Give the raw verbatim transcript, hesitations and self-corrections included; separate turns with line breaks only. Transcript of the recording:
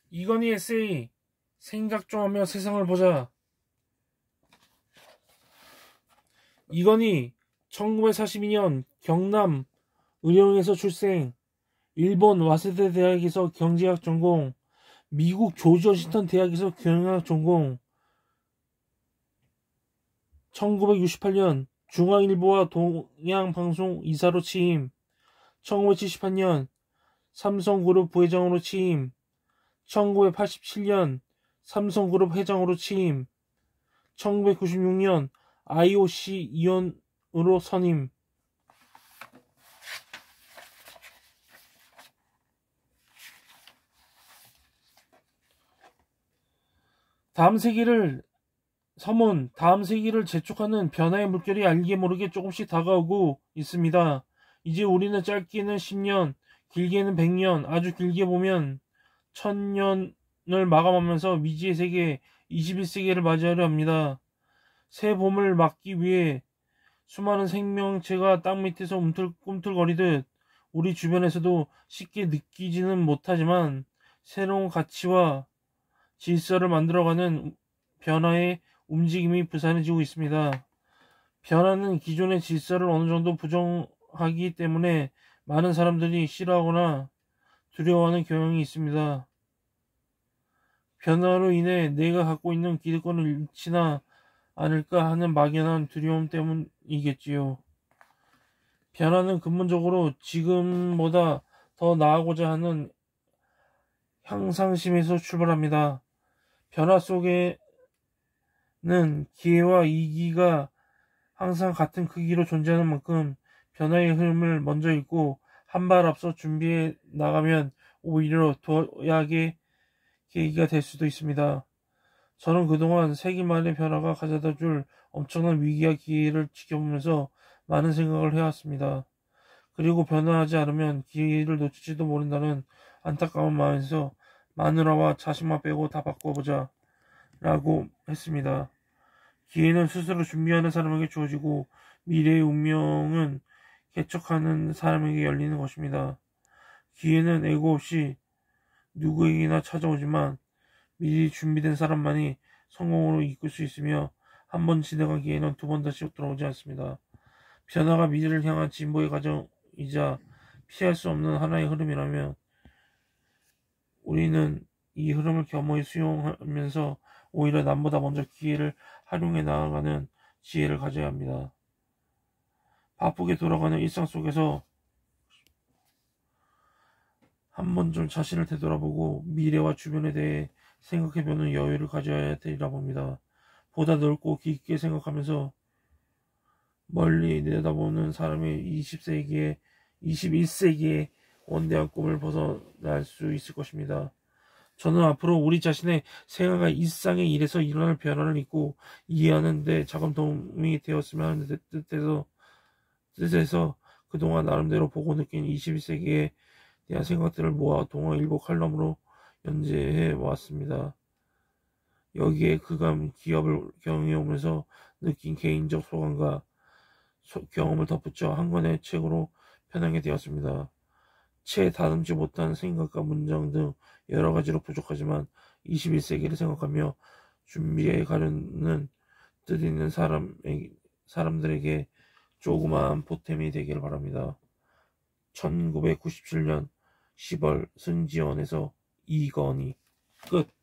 이건희 에세이 생각 좀 하며 세상을 보자. 이건희 천구백사십이 년 경남 의령에서 출생. 일본 와세대 대학에서 경제학 전공, 미국 조지 워싱턴 대학에서 경영학 전공. 천구백육십팔 년 중앙일보와 동양방송 이사로 취임. 천구백칠십팔 년 삼성그룹 부회장으로 취임. 천구백팔십칠 년 삼성그룹 회장으로 취임. 천구백구십육 년 아이오씨 위원으로 선임. 다음 세기를 서문, 다음 세기를 재촉하는 변화의 물결이 알게 모르게 조금씩 다가오고 있습니다. 이제 우리는 짧게는 십 년, 길게는 백 년, 아주 길게 보면 천 년을 마감하면서 미지의 세계 이십일 세기를 맞이하려 합니다. 새 봄을 맞기 위해 수많은 생명체가 땅 밑에서 움틀꿈틀거리듯 우리 주변에서도 쉽게 느끼지는 못하지만 새로운 가치와 질서를 만들어가는 변화의 움직임이 부산해지고 있습니다. 변화는 기존의 질서를 어느 정도 부정하기 때문에 많은 사람들이 싫어하거나 두려워하는 경향이 있습니다. 변화로 인해 내가 갖고 있는 기득권을 잃지나 않을까 하는 막연한 두려움 때문이겠지요. 변화는 근본적으로 지금보다 더 나아가고자 하는 향상심에서 출발합니다. 변화 속에는 기회와 위기가 항상 같은 크기로 존재하는 만큼 변화의 흐름을 먼저 읽고 한 발 앞서 준비해 나가면 오히려 도약의 계기가 될 수도 있습니다. 저는 그동안 세기만의 변화가 가져다 줄 엄청난 위기와 기회를 지켜보면서 많은 생각을 해왔습니다. 그리고 변화하지 않으면 기회를 놓칠지도 모른다는 안타까운 마음에서 마누라와 자식만 빼고 다 바꿔보자 라고 했습니다. 기회는 스스로 준비하는 사람에게 주어지고 미래의 운명은 개척하는 사람에게 열리는 것입니다. 기회는 예고 없이 누구에게나 찾아오지만 미리 준비된 사람만이 성공으로 이끌 수 있으며 한 번 지나간 기회는 두 번 다시 돌아오지 않습니다. 변화가 미래를 향한 진보의 과정이자 피할 수 없는 하나의 흐름이라면 우리는 이 흐름을 겸허히 수용하면서 오히려 남보다 먼저 기회를 활용해 나아가는 지혜를 가져야 합니다. 바쁘게 돌아가는 일상 속에서 한 번 좀 자신을 되돌아보고 미래와 주변에 대해 생각해보는 여유를 가져야 되리라 봅니다. 보다 넓고 깊게 생각하면서 멀리 내다보는 사람의 이십 세기에 이십일 세기의 원대한 꿈을 벗어날 수 있을 것입니다. 저는 앞으로 우리 자신의 생활과 일상의 일에서 일어날 변화를 잊고 이해하는 데 자금 도움이 되었으면 하는 뜻에서, 뜻에서 그동안 나름대로 보고 느낀 이십일 세기에 대한 생각들을 모아 동아일보 칼럼으로 연재해 왔습니다. 여기에 그간 기업을 경영해오면서 느낀 개인적 소감과 소, 경험을 덧붙여 한 권의 책으로 편향이 되었습니다. 채 다듬지 못한 생각과 문장 등 여러 가지로 부족하지만 이십일 세기를 생각하며 준비해 가려는 뜻 있는 사람, 사람들에게 조그마한 보탬이 되기를 바랍니다. 천구백구십칠 년 시월 승지원에서 이건희 끝.